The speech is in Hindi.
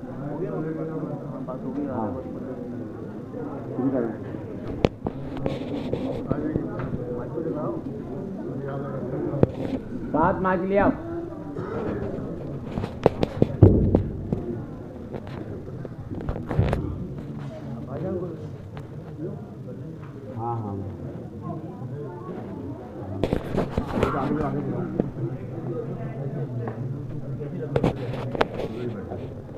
हाँ ठीक है। 7 मार्च ले आओ। हाँ हाँ आगे